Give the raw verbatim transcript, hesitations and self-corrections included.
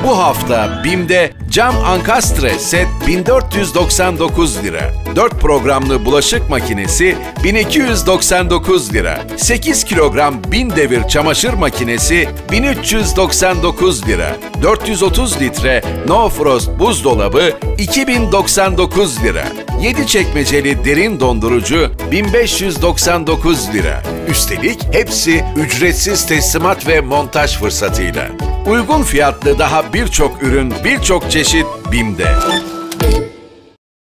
Bu hafta BİM'de cam ankastre set bin dört yüz doksan dokuz lira. dört programlı bulaşık makinesi bin iki yüz doksan dokuz lira. sekiz kilogram bin devir çamaşır makinesi bin üç yüz doksan dokuz lira. dört yüz otuz litre No Frost buzdolabı iki bin doksan dokuz lira. yedi çekmeceli derin dondurucu bin beş yüz doksan dokuz lira. Üstelik hepsi ücretsiz teslimat ve montaj fırsatıyla. Uygun fiyatlı daha birçok ürün, birçok çeşit BİM'de.